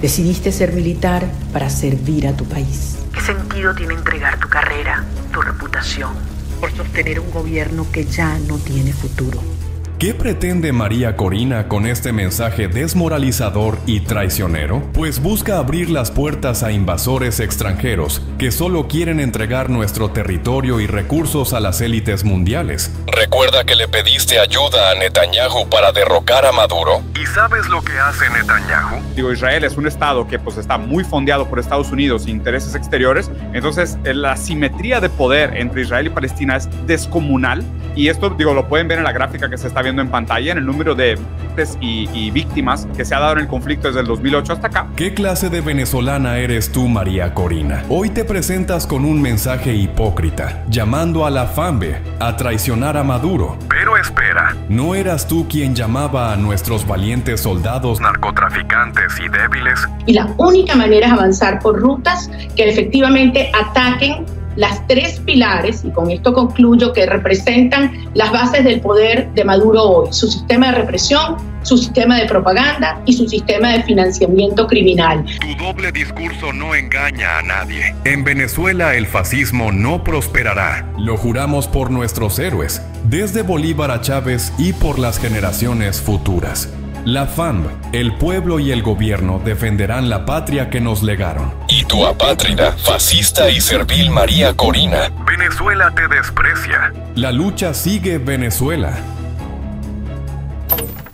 Decidiste ser militar para servir a tu país. ¿Qué sentido tiene entregar tu carrera, tu reputación, por sostener un gobierno que ya no tiene futuro? ¿Qué pretende María Corina con este mensaje desmoralizador y traicionero? Pues busca abrir las puertas a invasores extranjeros que solo quieren entregar nuestro territorio y recursos a las élites mundiales. ¿Recuerda que le pediste ayuda a Netanyahu para derrocar a Maduro? ¿Y sabes lo que hace Netanyahu? Israel es un estado que está muy fondeado por Estados Unidos e intereses exteriores, entonces la simetría de poder entre Israel y Palestina es descomunal, y esto lo pueden ver en la gráfica que se está viendo en pantalla, en el número de muertes y víctimas que se ha dado en el conflicto desde el 2008 hasta acá. ¿Qué clase de venezolana eres tú, María Corina? Hoy te presentas con un mensaje hipócrita, llamando a la FAMBE a traicionar a Maduro. Pero espera, ¿no eras tú quien llamaba a nuestros valientes soldados narcotraficantes y débiles? Y la única manera es avanzar por rutas que efectivamente ataquen las tres pilares, y con esto concluyo, que representan las bases del poder de Maduro hoy: su sistema de represión, su sistema de propaganda y su sistema de financiamiento criminal. Tu doble discurso no engaña a nadie. En Venezuela el fascismo no prosperará. Lo juramos por nuestros héroes, desde Bolívar a Chávez, y por las generaciones futuras. La FAMB, el pueblo y el gobierno defenderán la patria que nos legaron. Y tu apátrida, fascista y servil María Corina, Venezuela te desprecia. La lucha sigue, Venezuela.